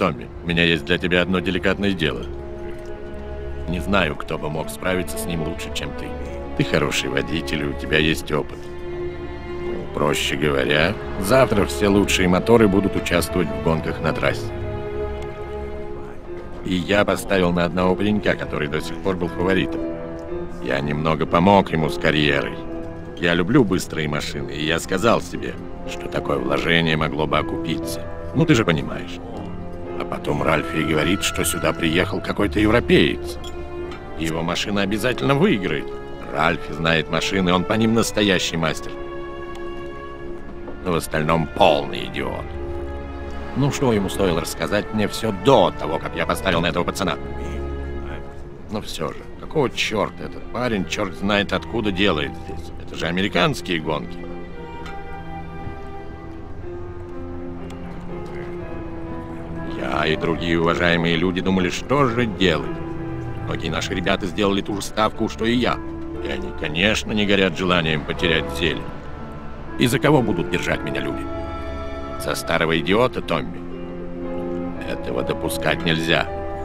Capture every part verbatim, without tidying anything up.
Томми, у меня есть для тебя одно деликатное дело. Не знаю, кто бы мог справиться с ним лучше, чем ты. Ты хороший водитель, и у тебя есть опыт. Ну, проще говоря, завтра все лучшие моторы будут участвовать в гонках на трассе. И я поставил на одного паренька, который до сих пор был фаворитом. Я немного помог ему с карьерой. Я люблю быстрые машины, и я сказал себе, что такое вложение могло бы окупиться. Ну, ты же понимаешь. А потом Ральфи говорит, что сюда приехал какой-то европеец. И его машина обязательно выиграет. Ральфи знает машины, он по ним настоящий мастер. Но в остальном полный идиот. Ну, что ему стоило рассказать мне все до того, как я поставил на этого пацана? Но все же, какого черта этот парень, черт знает откуда, делает здесь? Это же американские гонки. Я и другие уважаемые люди думали, что же делать. Многие наши ребята сделали ту же ставку, что и я. И они, конечно, не горят желанием потерять зелень. И за кого будут держать меня люди? За старого идиота, Томми? Этого допускать нельзя.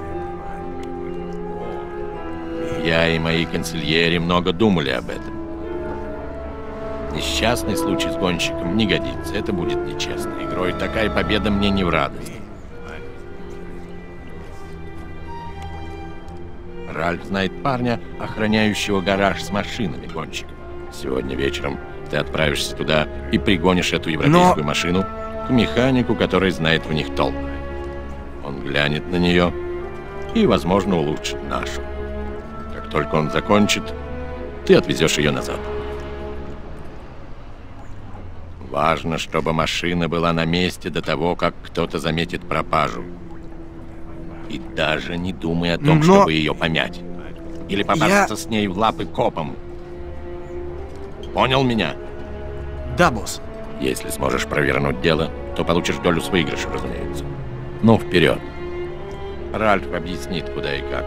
Я и мои консильери много думали об этом. Несчастный случай с гонщиком не годится. Это будет нечестной игрой. Такая победа мне не в радость. Ральф знает парня, охраняющего гараж с машинами, гонщик. Сегодня вечером ты отправишься туда и пригонишь эту европейскую Но... машину к механику, который знает в них толк. Он глянет на нее и, возможно, улучшит нашу. Как только он закончит, ты отвезешь ее назад. Важно, чтобы машина была на месте до того, как кто-то заметит пропажу. И даже не думай о том, Но... чтобы ее помять. Или попасться Я... с ней в лапы копом. Понял меня? Да, босс. Если сможешь провернуть дело, то получишь долю с выигрыша, разумеется. Ну, вперед. Ральф объяснит, куда и как.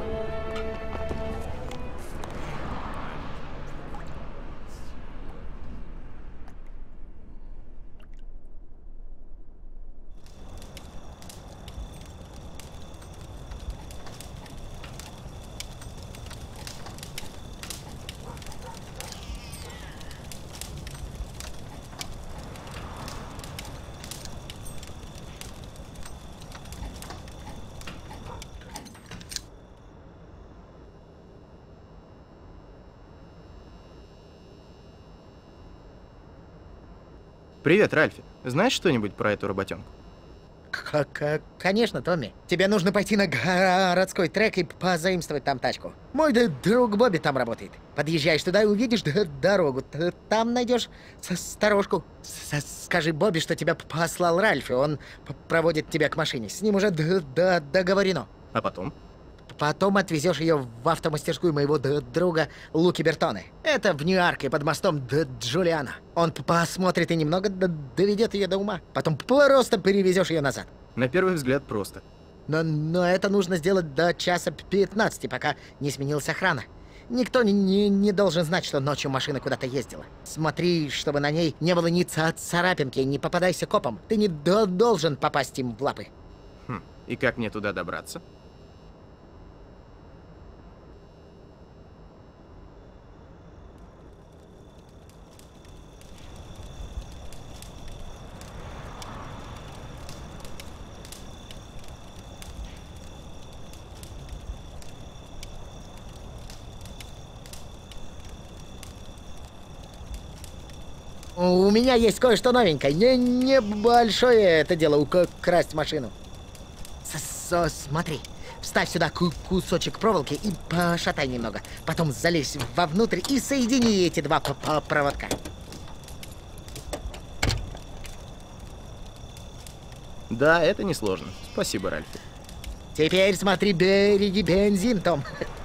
Привет, Ральфи. Знаешь что-нибудь про эту работенку? К Конечно, Томми. Тебе нужно пойти на городской трек и позаимствовать там тачку. Мой друг Бобби там работает. Подъезжаешь туда и увидишь дорогу. Там найдешь сторожку. Скажи Бобби, что тебя послал Ральфи. Он проводит тебя к машине. С ним уже договорено. А потом? Потом отвезешь ее в автомастерскую моего друга Луки Бертоне. Это в Нью-Йорке под мостом Джулиана. Он посмотрит и немного доведет ее до ума. Потом просто перевезешь ее назад. На первый взгляд просто. Но, но это нужно сделать до часа пятнадцати, пока не сменилась охрана. Никто не, не, не должен знать, что ночью машина куда-то ездила. Смотри, чтобы на ней не было ни царапинки, не попадайся копам. Ты не до должен попасть им в лапы. Хм, и как мне туда добраться? У меня есть кое-что новенькое. Не небольшое это дело украсть машину. С -с Смотри, вставь сюда кусочек проволоки и пошатай немного. Потом залезь вовнутрь и соедини эти два проводка. Да, это несложно. Спасибо, Ральфи. Теперь смотри, береги бензин, Том.